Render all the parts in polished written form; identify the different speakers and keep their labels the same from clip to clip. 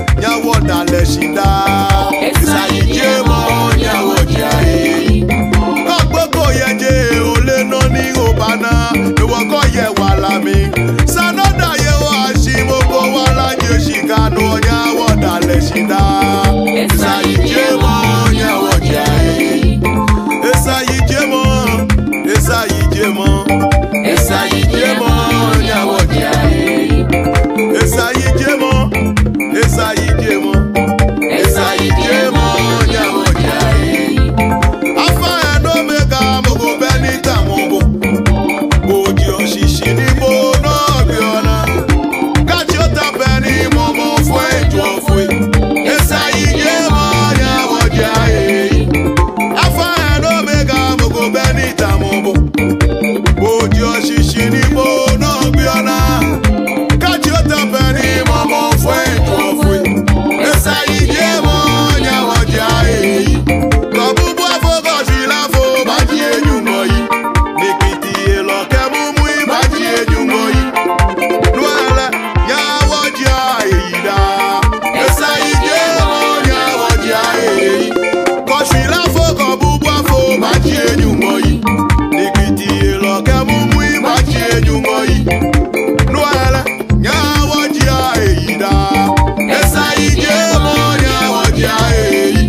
Speaker 1: nyawo dale shida. Esa yijemo nyawo jai. Kagboko yeje ole no ni obana. Ewo ko ye wala mi. Sanoda ye wa shimo ko wala je shikano nyawo dale shida. Esa yijemo nyawo jai. Esa yijemo. Esa yijemo. Esa yijemo nyawo jai. Esa yijemo. Esa yijemo. Esa yijemo nyawo jai. Afa no mega mogo benita mogo. Oji oshishi ni mo no biona. Kachi ota beni momo fwe jo fwe. Esa yijemo nyawo jai. Afa no mega mogo benita mogo. Oji oshishi ni mo no biona. Kachi ota beni momo fwe jo fwe. Esa yijemo nyawo jai. Kabubu afogo shilafo baji enyumoyi. Nikiti eloke mumui baji enyumoyi. Nuele nyawo jai da. Esa yijemo nyawo jai. Koshilafo kabubu afo baji enyumoyi. Nikiti eloke mumui baji enyumoyi. Nuele nyawo jai da. Esa yijemo nyawo jai.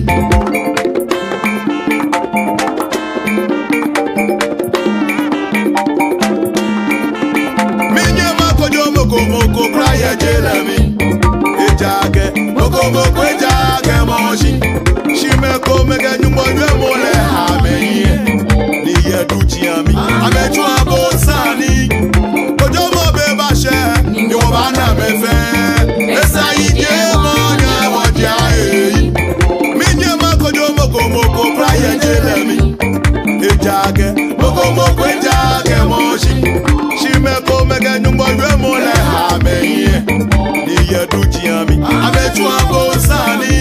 Speaker 1: Minye makojo moko kraye jelemi. Ejage moko ejage moshi. Shimeko mege nyumbo ywe mole hamenye. Niye duchi ami amechu abosani. Kojo mo bebashe niwo bana mefe. Esa yijemo nyawo jai. Minye makojo moko kraye jelemi. Ejage moko ejage moshi. Shimeko mege nyumbo ywe mole hamenye. Niye duchi ami amechu abosani.